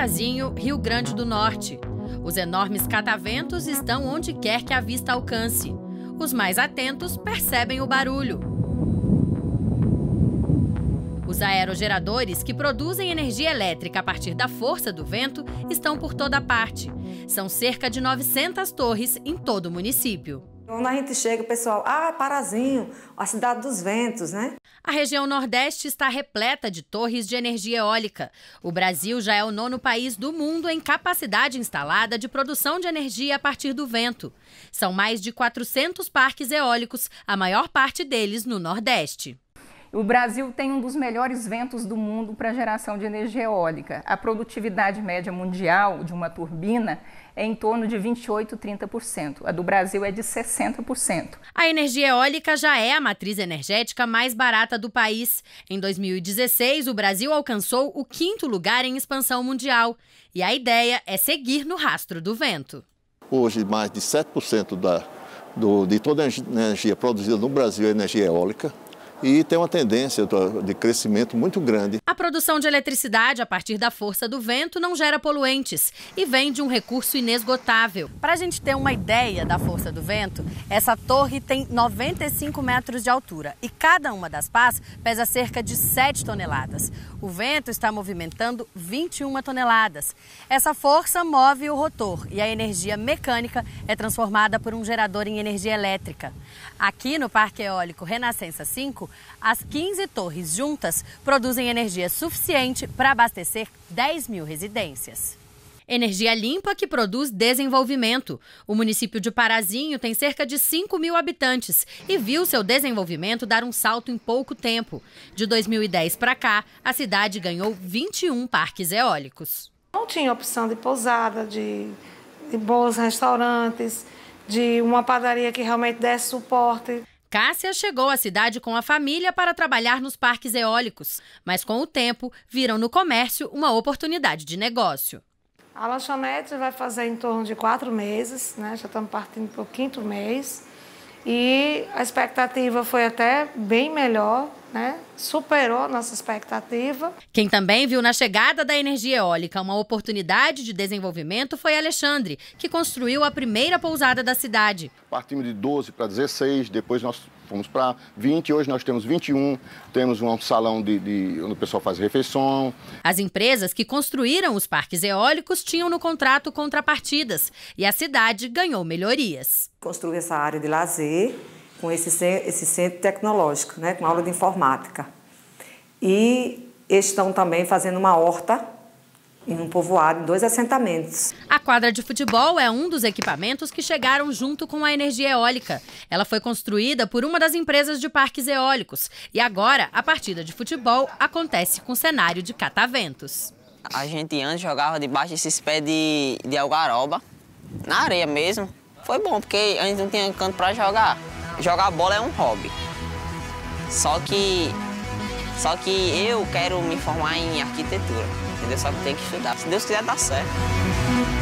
Parazinho, Rio Grande do Norte. Os enormes cataventos estão onde quer que a vista alcance. Os mais atentos percebem o barulho. Os aerogeradores, que produzem energia elétrica a partir da força do vento, estão por toda parte. São cerca de 900 torres em todo o município. Quando a gente chega, o pessoal, Parazinho, a cidade dos ventos, né? A região Nordeste está repleta de torres de energia eólica. O Brasil já é o 9º país do mundo em capacidade instalada de produção de energia a partir do vento. São mais de 400 parques eólicos, a maior parte deles no Nordeste. O Brasil tem um dos melhores ventos do mundo para geração de energia eólica. A produtividade média mundial de uma turbina é em torno de 28% a 30%. A do Brasil é de 60%. A energia eólica já é a matriz energética mais barata do país. Em 2016, o Brasil alcançou o 5º lugar em expansão mundial. E a ideia é seguir no rastro do vento. Hoje, mais de 7% de toda a energia produzida no Brasil é energia eólica. E tem uma tendência de crescimento muito grande. A produção de eletricidade a partir da força do vento não gera poluentes e vem de um recurso inesgotável. Para a gente ter uma ideia da força do vento, essa torre tem 95 metros de altura e cada uma das pás pesa cerca de 7 toneladas. O vento está movimentando 21 toneladas. Essa força move o rotor e a energia mecânica é transformada por um gerador em energia elétrica. Aqui no Parque Eólico Renascença 5, as 15 torres juntas produzem energia suficiente para abastecer 10 mil residências. Energia limpa que produz desenvolvimento. O município de Parazinho tem cerca de 5 mil habitantes e viu seu desenvolvimento dar um salto em pouco tempo. De 2010 para cá, a cidade ganhou 21 parques eólicos. Não tinha opção de pousada, de bons restaurantes, de uma padaria que realmente desse suporte. Cássia chegou à cidade com a família para trabalhar nos parques eólicos, mas com o tempo viram no comércio uma oportunidade de negócio. A lanchonete vai fazer em torno de 4 meses, né? Já estamos partindo para o 5º mês. E a expectativa foi até bem melhor, né? Superou a nossa expectativa. Quem também viu na chegada da energia eólica uma oportunidade de desenvolvimento foi Alexandre, que construiu a primeira pousada da cidade. Partimos de 12 para 16, depois nós fomos para 20, hoje nós temos 21, temos um salão onde o pessoal faz refeição. As empresas que construíram os parques eólicos tinham no contrato contrapartidas e a cidade ganhou melhorias. Construiu essa área de lazer com esse centro tecnológico, né, com aula de informática. E estão também fazendo uma horta em um povoado, em 2 assentamentos. A quadra de futebol é um dos equipamentos que chegaram junto com a energia eólica. Ela foi construída por uma das empresas de parques eólicos. E agora, a partida de futebol acontece com cenário de cataventos. A gente antes jogava debaixo desses pés de algaroba, na areia mesmo. Foi bom, porque a gente não tinha canto para jogar. Jogar bola é um hobby. Só que eu quero me formar em arquitetura, entendeu? Só que tem que estudar. Se Deus quiser, dá certo.